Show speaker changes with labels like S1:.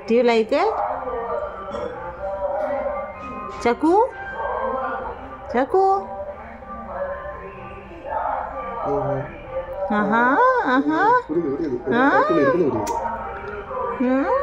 S1: Do you like it? Chakoo? Chakoo? Uh-huh. Uh-huh. Huh? Hmm?